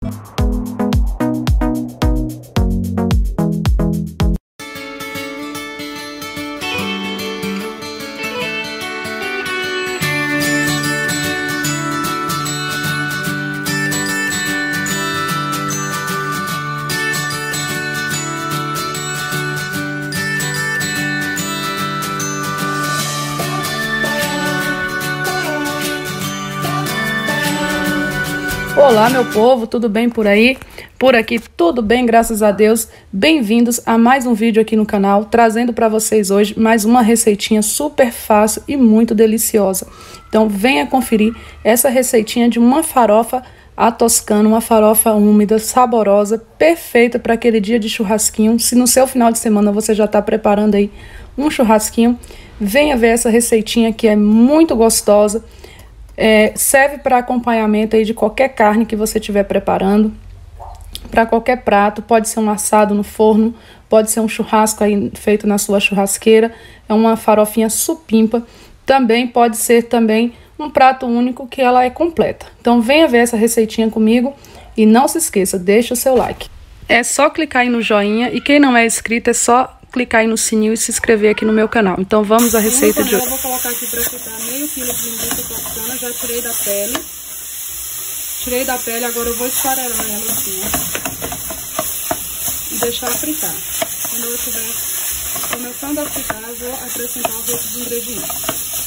Olá, meu povo, tudo bem por aí? Por aqui tudo bem, graças a Deus. Bem-vindos a mais um vídeo aqui no canal, trazendo para vocês hoje mais uma receitinha super fácil e muito deliciosa. Então venha conferir essa receitinha de uma farofa à toscana, uma farofa úmida, saborosa, perfeita para aquele dia de churrasquinho. Se no seu final de semana você já está preparando aí um churrasquinho, venha ver essa receitinha que é muito gostosa. Serve para acompanhamento aí de qualquer carne que você estiver preparando, para qualquer prato. Pode ser um assado no forno, pode ser um churrasco aí feito na sua churrasqueira, é uma farofinha supimpa. Também pode ser um prato único que ela é completa. Então venha ver essa receitinha comigo e não se esqueça, deixa o seu like. É só clicar aí no joinha e quem não é inscrito é só clicar aí no sininho e se inscrever aqui no meu canal. Então vamos à receita de hoje. Eu vou colocar aqui para fritar meio quilo de linguiça toscana, já tirei da pele. Agora eu vou esfarelar ela assim, ó, e deixar fritar. Quando eu estiver começando a fritar, eu vou acrescentar os outros ingredientes.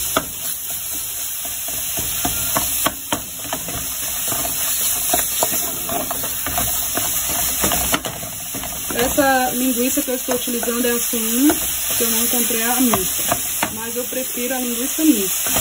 Essa linguiça que eu estou utilizando é a suína, que eu não encontrei a mista, mas eu prefiro a linguiça mista.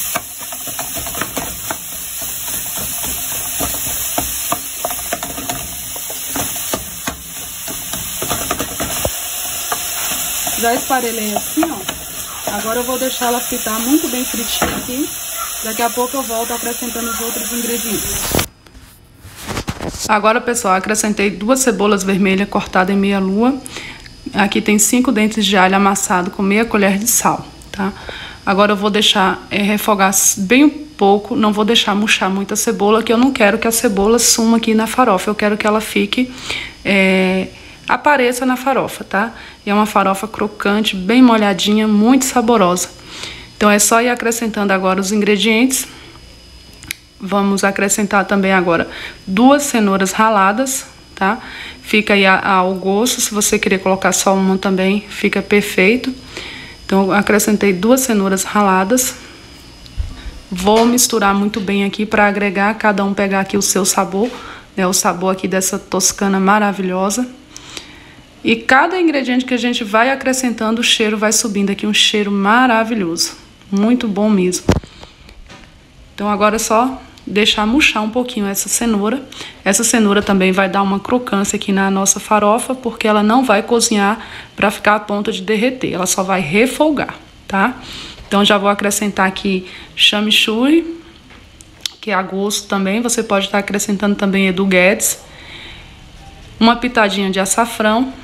Já esfarelei assim, ó. Agora eu vou deixar ela fritar muito bem fritinha aqui. Daqui a pouco eu volto acrescentando os outros ingredientes. Agora, pessoal, acrescentei 2 cebolas vermelhas cortadas em meia lua. Aqui tem 5 dentes de alho amassado com meia colher de sal, tá? Agora eu vou deixar refogar bem um pouco, não vou deixar murchar muito a cebola, que eu não quero que a cebola suma aqui na farofa. Eu quero que ela fique, apareça na farofa, tá? E é uma farofa crocante, bem molhadinha, muito saborosa. Então é só ir acrescentando agora os ingredientes. Vamos acrescentar também agora 2 cenouras raladas, tá? Fica aí ao gosto, se você querer colocar só uma também, fica perfeito. Então, eu acrescentei 2 cenouras raladas. Vou misturar muito bem aqui para agregar, cada um pegar aqui o seu sabor, né? O sabor aqui dessa toscana maravilhosa. E cada ingrediente que a gente vai acrescentando, o cheiro vai subindo aqui, um cheiro maravilhoso. Muito bom mesmo. Então, agora é só deixar murchar um pouquinho essa cenoura. Essa cenoura também vai dar uma crocância aqui na nossa farofa, porque ela não vai cozinhar para ficar a ponto de derreter, ela só vai refogar, tá? Então já vou acrescentar aqui chamichurri, que é a gosto também, você pode estar acrescentando também Edu Guedes, uma pitadinha de açafrão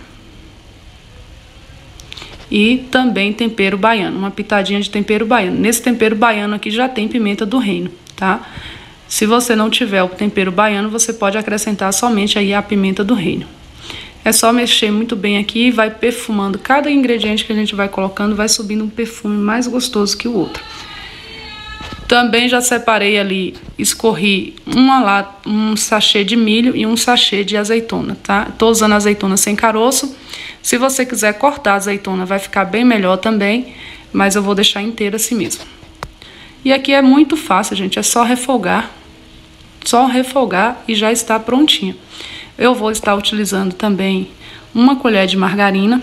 e também tempero baiano, uma pitadinha de tempero baiano. Nesse tempero baiano aqui já tem pimenta do reino, tá? Se você não tiver o tempero baiano, você pode acrescentar somente aí a pimenta do reino. É só mexer muito bem aqui e vai perfumando. Cada ingrediente que a gente vai colocando vai subindo um perfume mais gostoso que o outro. Também já separei ali, escorri um sachê de milho e um sachê de azeitona, tá? Tô usando azeitona sem caroço. Se você quiser cortar a azeitona, vai ficar bem melhor também, mas eu vou deixar inteira assim mesmo. E aqui é muito fácil, gente, é só refogar e já está prontinho. Eu vou estar utilizando também uma colher de margarina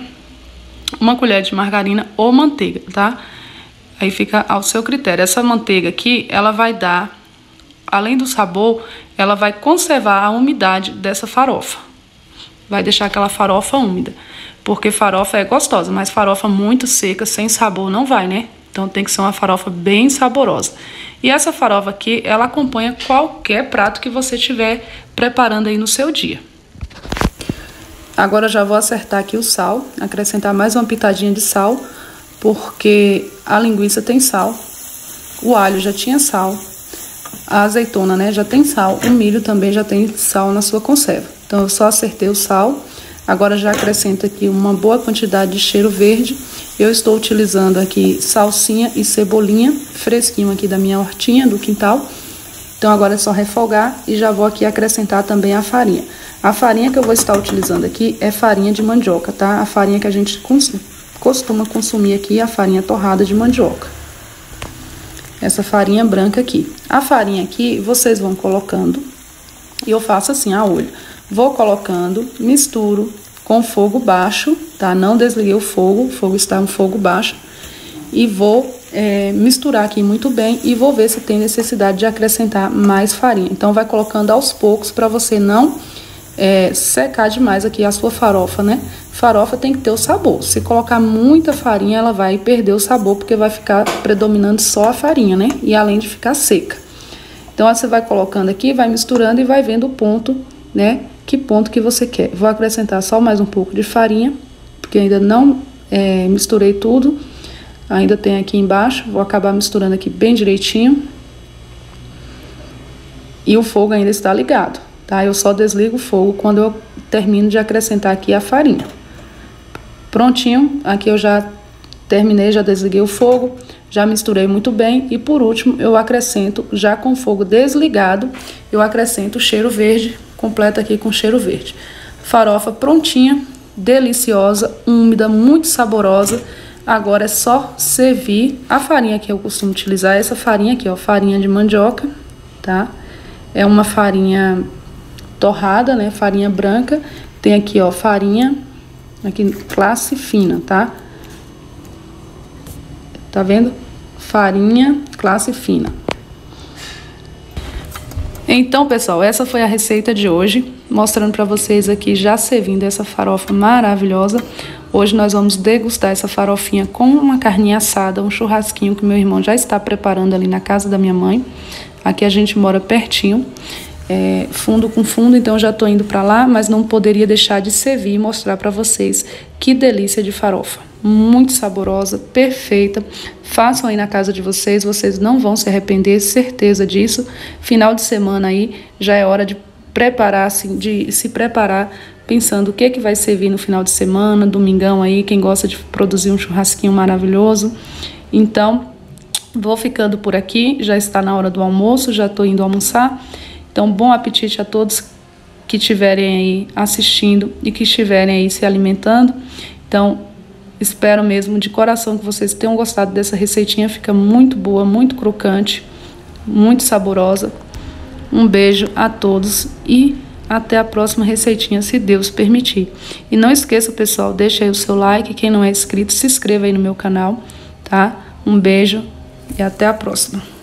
ou manteiga, tá? Aí fica ao seu critério. Essa manteiga aqui, ela vai dar, além do sabor, ela vai conservar a umidade dessa farofa. Vai deixar aquela farofa úmida, porque farofa é gostosa, mas farofa muito seca, sem sabor, não vai, né? Então tem que ser uma farofa bem saborosa. E essa farofa aqui, ela acompanha qualquer prato que você estiver preparando aí no seu dia. Agora já vou acertar aqui o sal, acrescentar mais uma pitadinha de sal, porque a linguiça tem sal, o alho já tinha sal, a azeitona, né, já tem sal, o milho também já tem sal na sua conserva. Então eu só acertei o sal. Agora já acrescento aqui uma boa quantidade de cheiro verde. Eu estou utilizando aqui salsinha e cebolinha fresquinho aqui da minha hortinha, do quintal. Então agora é só refogar e já vou aqui acrescentar também a farinha. A farinha que eu vou estar utilizando aqui é farinha de mandioca, tá? A farinha que a gente costuma consumir aqui é a farinha torrada de mandioca. Essa farinha branca aqui. A farinha aqui vocês vão colocando e eu faço assim a olho. Vou colocando, misturo com fogo baixo, tá? Não desliguei o fogo está no fogo baixo. E vou misturar aqui muito bem e vou ver se tem necessidade de acrescentar mais farinha. Então vai colocando aos poucos para você não secar demais aqui a sua farofa, né? Farofa tem que ter o sabor. Se colocar muita farinha, ela vai perder o sabor, porque vai ficar predominando só a farinha, né? E além de ficar seca. Então você vai colocando aqui, vai misturando e vai vendo o ponto, né? Que ponto que você quer. Vou acrescentar só mais um pouco de farinha, porque ainda não misturei tudo. Ainda tem aqui embaixo, vou acabar misturando aqui bem direitinho. E o fogo ainda está ligado, tá? Eu só desligo o fogo quando eu termino de acrescentar aqui a farinha. Prontinho, aqui eu já terminei, já desliguei o fogo, já misturei muito bem. E por último, eu acrescento, já com o fogo desligado, eu acrescento o cheiro verde, completo aqui com cheiro verde. Farofa prontinha, deliciosa, úmida, muito saborosa. Agora é só servir. A farinha que eu costumo utilizar é essa farinha aqui, ó, farinha de mandioca, tá? É uma farinha torrada, né, farinha branca. Tem aqui, ó, farinha aqui classe fina, tá? Tá vendo? Farinha classe fina. Então, pessoal, essa foi a receita de hoje, mostrando para vocês aqui já servindo essa farofa maravilhosa. Hoje nós vamos degustar essa farofinha com uma carninha assada, um churrasquinho que meu irmão já está preparando ali na casa da minha mãe. Aqui a gente mora pertinho, fundo com fundo, então eu já tô indo para lá, mas não poderia deixar de servir e mostrar para vocês que delícia de farofa. Muito saborosa, perfeita. Façam aí na casa de vocês, vocês não vão se arrepender, certeza disso. Final de semana aí, já é hora de preparar, assim, de se preparar, pensando o que vai servir no final de semana, domingão aí, quem gosta de produzir um churrasquinho maravilhoso. Então, vou ficando por aqui, já está na hora do almoço, já estou indo almoçar. Então, bom apetite a todos que estiverem aí assistindo e que estiverem aí se alimentando. Então, espero mesmo de coração que vocês tenham gostado dessa receitinha, fica muito boa, muito crocante, muito saborosa. Um beijo a todos e até a próxima receitinha, se Deus permitir. E não esqueça, pessoal, deixa aí o seu like. Quem não é inscrito, se inscreva aí no meu canal, tá? Um beijo e até a próxima.